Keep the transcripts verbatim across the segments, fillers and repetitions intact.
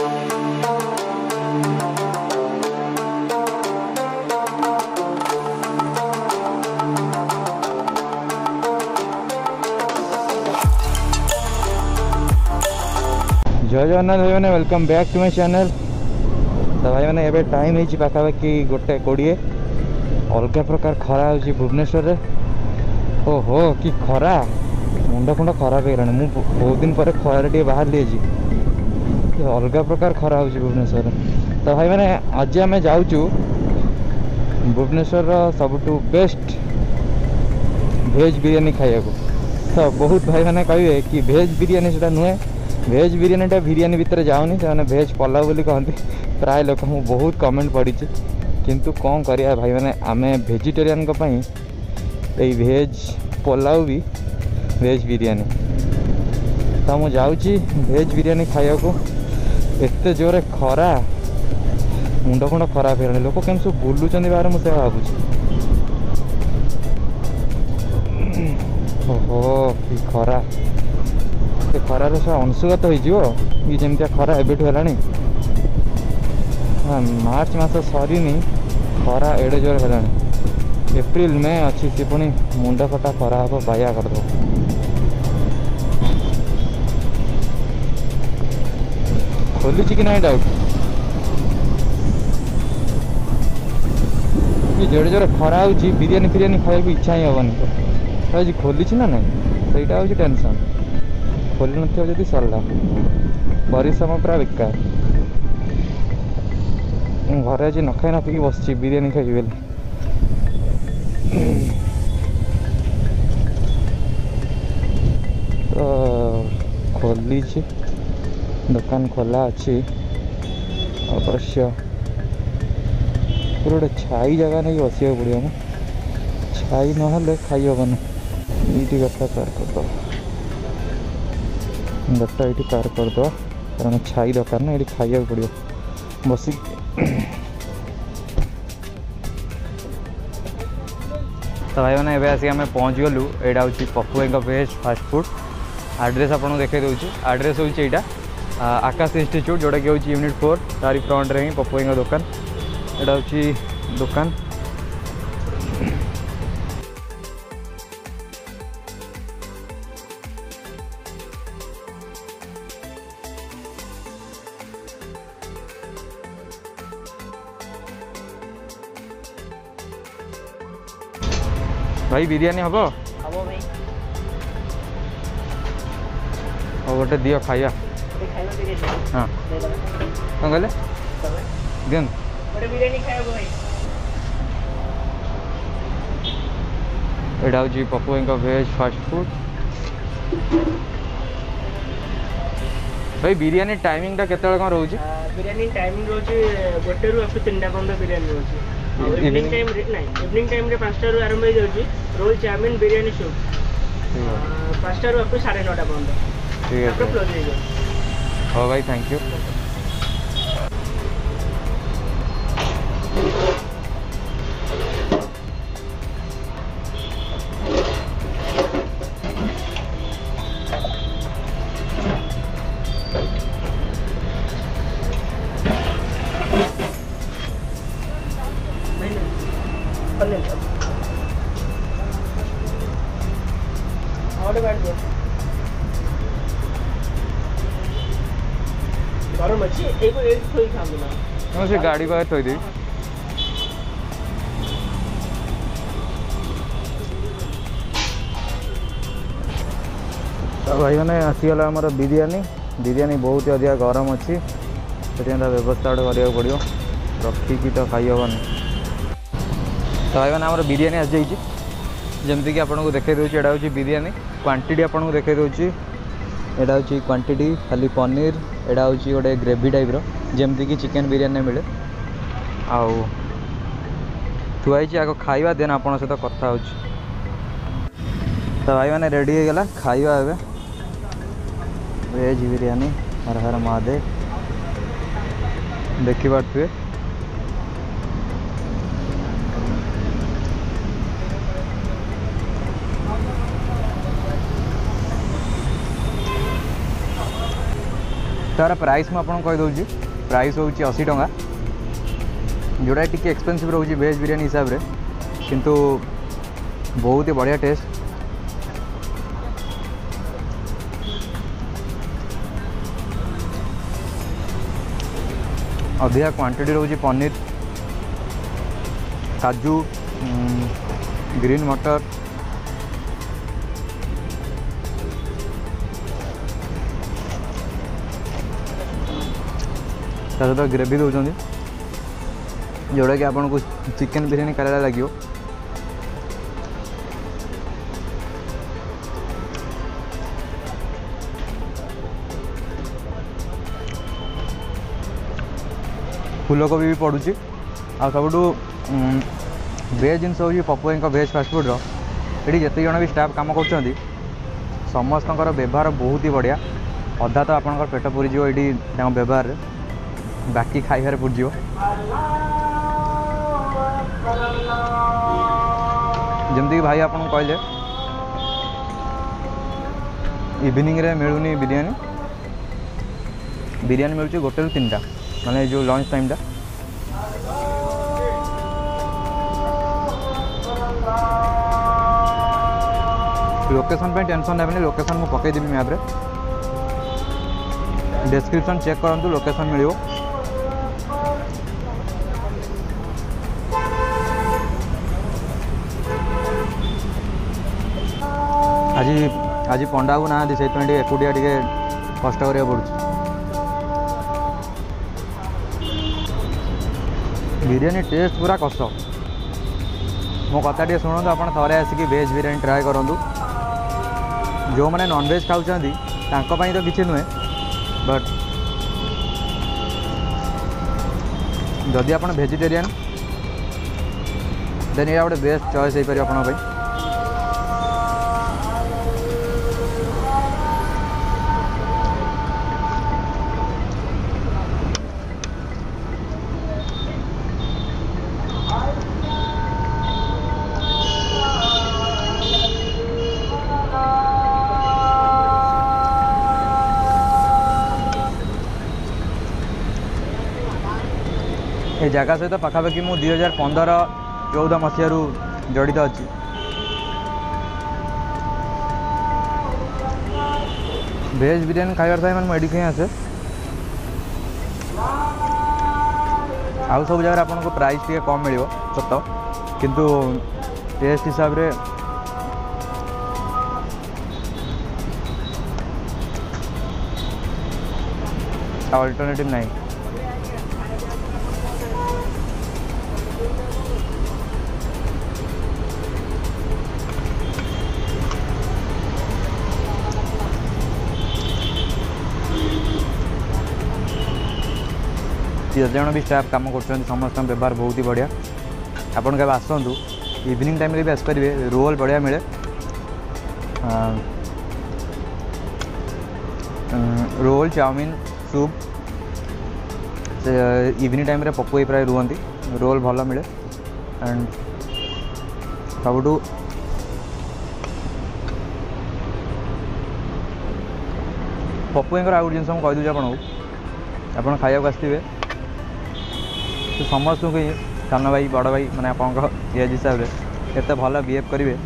जय जगन्नाथ भाई मैंने welcome back to my channel. तो भाई मैंने एबे टाइम होती पाखापाखि गोटे कोड़े अलग प्रकार खरा हो भुवनेश्वर रे। ओहो कि खरा मुंड फुंड खराब हो गलानी। मु बहुत दिन पर खरारे टे बाहर ली अलग प्रकार खरा हो भुवनेश्वर। तो भाई मैंने आज आम जाऊँ भुवनेश्वर सबुठु बेस्ट भेज बिरियानी खाया। तो बहुत भाई मैंने कहे कि भेज बिरियानी से नुहे भेज बिरियानीटा बिरियानी भितर जाऊनी से भेज पलाव बोली कहते। प्राय लोक मु बहुत कमेंट पढ़ी किंतु कौन करिया भाई मैंने आमे वेजिटेरियन भेज पलाव भी भेज बिरियानी। तो मुझे जाऊँगी भेज बिरियानी खाया को। एत जोरे खरा मुंड फुंड खराब हो लोक केम सब बुलूँ बाहर मुझे भावुँ। ओहो कि खरा खरार सब अंशुगत होमती खरा एबेठू है। मार्च मस सरीनी खरा एडे जोर है। एप्रिल मे अच्छी सी पुणी मुंड फटा खरा हम बाया करद। खोलुची कि ना डाउट कि जेड़े जोर खरा हो बिरियानी फिरियानी खाया इच्छा ही हेनी। तो आज खोली ना ना सहीटा हूँ टेंशन। खोली नदी सरला परिश्रम पूरा बेकार। घरे आज न खाई न पी बस बिरियानी खाई बोली। तो खोली दुकान खोला अच्छी अवश्य पूरा गोटे छाई जगह नहीं बस पड़ो ना। छाई ना खाई हेन ये गटा पार करद गटा ये पार करद कारण छाई दरकार ना ये खाया पड़ो बस। तो भाई मैंने एवं आसिक आम पहुँच गलु। यहाँ हूँ पप्पू भाई भेज फास्ट फूड। आड्रेस आपको देखा दूसरी आड्रेस हूँ यहाँ आकाश इंस्टीट्यूट जोटा कि हूँ यूनिट फोर तारी फ्रंट रे ही पप्पू भाई दुकान। यहाँ हूँ दुकान। भाई बिरियानी हम हम भाई और गोटे दियो खाया। हाँ कौन कहले दिन एटा हूँ पप्पू भाई भेज फास्ट फूड। भाई बिरियानी टाइमिंग टा केते कौन रोज? बिरियानी टाइमिंग रोज गोटे रु अप तीन टा पर्यंत बिरियानी रोज। इवनिंग टाइम नहीं इवनिंग टाइम रे पाँच रु आरंभ हो जाउची। रोल चाउमीन बिरियानी सूप पाँच रु अप साढ़े नौ पर्यंत। ठीक है क्लोज हो जाए। हाँ भाई थैंक यू। गरम अच्छी एक एक थोई खांदो ना से गाड़ी बाहर थोई दे। तो भाई मैंने आसीगला आमर बिरियानी बिरियानी बहुत अधिक गरम अच्छी से व्यवस्था गोटे करा पड़ो रखिकी तो खाई हेनी। तो भाई मैंने आमर बिरियानी आसी जाइए जमीक आपको देखा दूसरी। यहाँ हूँ बिरियानी क्वांटिटी आपको देखा दूसरी। यहाँ हूँ क्वांटिटी खाली पनीर। यहाँ हूँ गोटे ग्रेवी टाइप जमती कि चिकेन बिरियानी मिले आउ थुआई आग खाइबा देन आपन सहित कथा हो। तो भाई मैंने रेडी हो गला खाइबा एबे वेज बिरियानी। हर हर महादेव देखी पारे। तार प्राइस मुझे आपको कहीदे प्राइस हूँ अशी टंका जोड़ा टी एक्सपेंसिव रोचे वेज बिरियानी हिसाब से किंतु बहुत ही बढ़िया टेस्ट। अधिका क्वांटिटी रोचे पनीर काजू ग्रीन मटर सहित ग्रेवी दौरान जोड़ा कि आपको चिकेन बिरियानी खाला लगे। फूलकोबी भी पड़ू आ सब वेज जिन हूँ पप्पू भाई वेज फास्टफुड ये जिते जन भी स्टाफ कम कर समस्त व्यवहार बहुत ही बढ़िया। अधा तो आप पेट पूरीज ये व्यवहार बाकी खाइबार पूरीज जमती भाई आपको कहले इवनिंग रे मिलूनी बिरियानी बिरियानी मिलूँ गोटे रु तीन टा माने जो लंच टाइम टा लोकेशन पे टेंशन नहीं लोकेशन मुझे पकईदेवी मैप रे डिस्क्रिप्शन चेक करूँ लोकेशन मिल आज आज पंडा को ना से एकुटिया टे कष्ट करा पड़ू बिरियानी टेस्ट पूरा कष्ट मो कथा टे शुणु आप थे आसिक वेज बिरियानी ट्राए करूँ जो मैंने नॉनवेज खाऊँ तो किसी नुहे बट जदि आप वेजिटेरियन देन ये गोटे बेस्ट चॉइस हो पार आप ये जगह सहित पाखापाखि मु दुई हजार पंदर चौदह मसीह जड़ित अच्छी वेज बिरियानी खाइबार था मैंने एडिक आसे आउ सब जगह आपको प्राइस टे कम मिल सत किंतु टेस्ट हिसाब रे अल्टरनेटिव नहीं। जिते जन भी स्टाफ कम कर समस्त व्यवहार बहुत ही बढ़िया। आपन के आसतु इवनिंग टाइम भी आसपारे रोल बढ़िया मिले रोल चाउमिन सूप से इवनिंग टाइम पप्पू ही प्राय रुहती रोल भल मिले एंड सबुठू पप्पू आउ गोटे जिन कहीदे आपको आप खाया आसवे तो समस्त को सान भाई बड़ भाई मैंने आप एज हिसाब से एत भल बिहेव करेंगे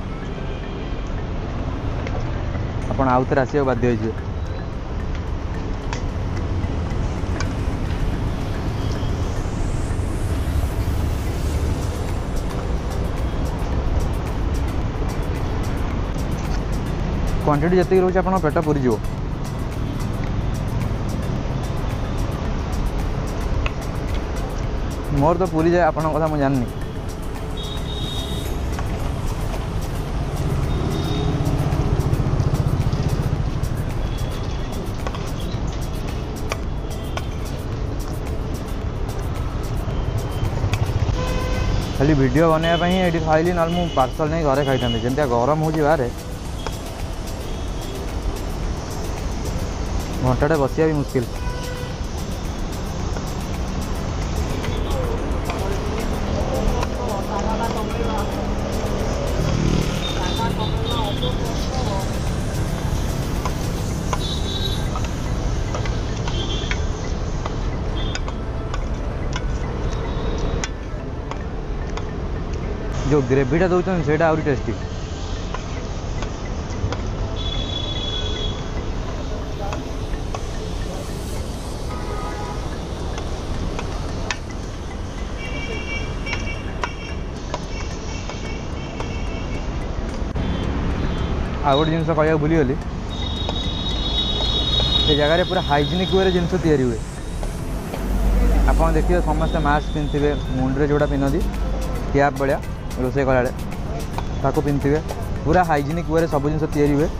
आप आउ थे आसो बाध्य हो क्वांटिटी जितनी रोचे आप पेट पूरी जीव मोर तो पूरी जाए आपन कथा मुझे जाननी खाली वीडियो बनवाई ये खाइली ना मुझे पार्सल नहीं घरे खाई जमी गरम हो बाहर घंटाटे बसिया भी मुश्किल। जो ग्रेवीटा दौरान से आहरी टेस्टी। आ गोटे जिन कह भूलीगली ये जगह पूरा हाइजेनिक वे जिन तैयारी हुए। आप देखिए समस्त मास्क पिंधे मुंडे जोड़ा पिंधि कैप भाया रोसे कला ताको पिंधे पूरा हाइजेनिक वे सब जिन तैयारी हुए।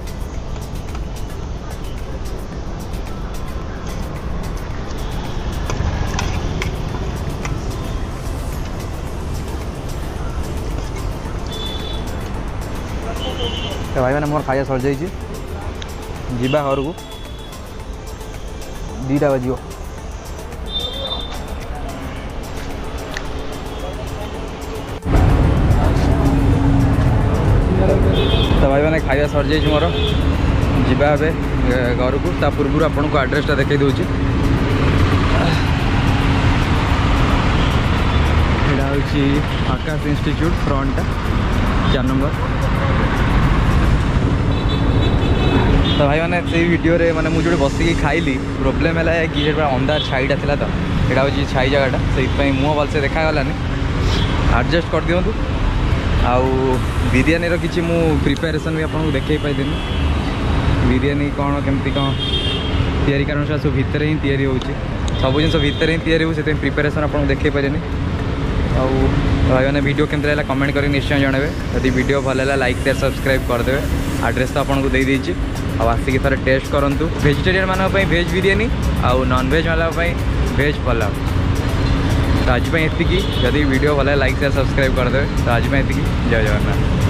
तो भाई मैंने मोर खाया सर जाइए जीवा घर को दीटा बज। तो भाई मैंने खाया सर जाइए मोर जीवा घर को ता पूर्व आपन को एड्रेसटा देखई दूची। एटा होची आकाश इंस्टीट्यूट फ्रंट चार नंबर। तो भाई मैंने से वीडियो रे माने मुझे बसिकी खाइली प्रोब्लेम है कि अंधार छाईटा था तो यहाँ हूँ छाई जगटा से मुँह भलसे देखागलानी एडजस्ट कर दिंतु। आउ बिरियानी किसी मु प्रिपेरेसन भी आपको देखे पाइदेनी बिरियानी कौन केमती कौन तैयारी कारण से सब भितर ही तैयारी होची सब जिन भितर ही तैयारी हो से प्रिपेरेसन आपको देखे पाइलेनी। आउ भाई मैंने वीडियो केमती रहा कमेंट कर निश्चय जनइबे यदि वीडियो भल है लाइक शेयर सब्सक्राइब करदे। एड्रेस तो आपको दे देछि आसिक थोड़े टेस्ट करूँ। वेजिटेरियन मानक वेज बिरियानी आउ नॉन वेज वाला वेज पलाव। तो आज एतिकी जदि वीडियो भल है लाइक शेयर सब्सक्राइब करदे। तो आज एतिकी जय जगन्नाथ।